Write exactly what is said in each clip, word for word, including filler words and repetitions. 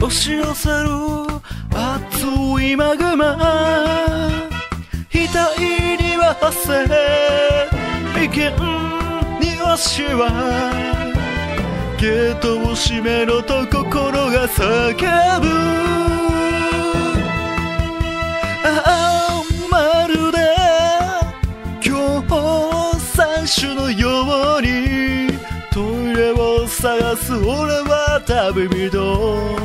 押し寄せる熱いマグマ、額には汗、眉間にはシワ、ゲートを閉めろと心が叫ぶ。ああ、まるで今日最初のようにトイレを探す俺は旅人。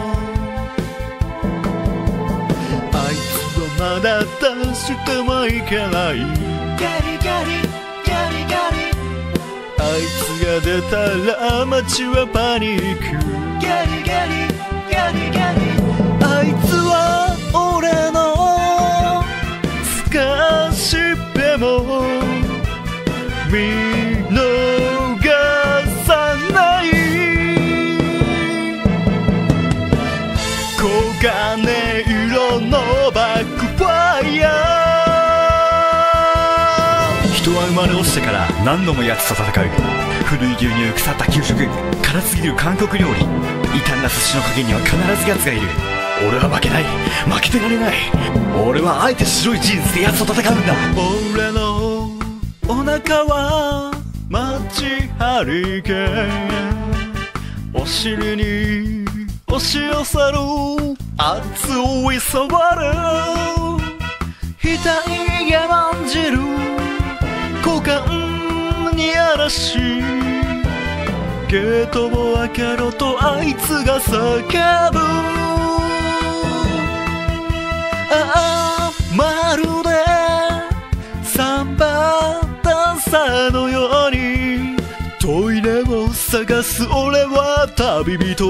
あいつはまだ出してはいけない。ゲリゲリゲリゲリ、あいつが出たら街はパニック。ゲリゲリゲリゲリ、あいつは俺のすかしっぺも見逃さない。黄金色のバックファイヤー。人は生まれ落ちてから何度も奴と戦う。古い牛乳、腐った給食、辛すぎる韓国料理、傷んだ寿司の陰には必ず奴がいる。俺は負けない、負けてられない。俺はあえて白いジーンズで奴と戦うんだ。俺のお腹はマッチハリケーン、お尻に押し寄せる熱いそばる、額がまんじる股間に嵐、ゲートを開けろとあいつが叫ぶ。ああ、まるでサンバダンサーのようにトイレを探す俺は旅人。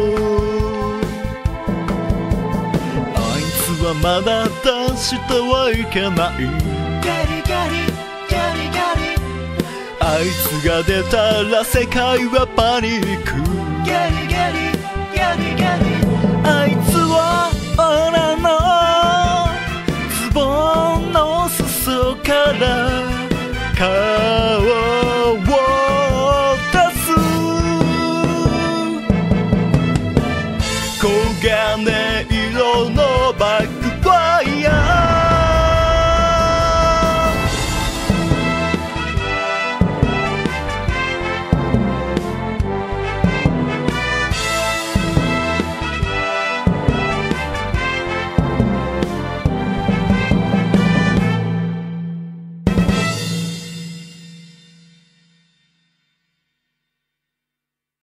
あいつはまだ出してはいけない。ゲリゲリゲリゲリ、あいつが出たら世界はパニック。ゲリゲリゲリゲリ、あいつは俺のズボンの裾から顔を出す。黄金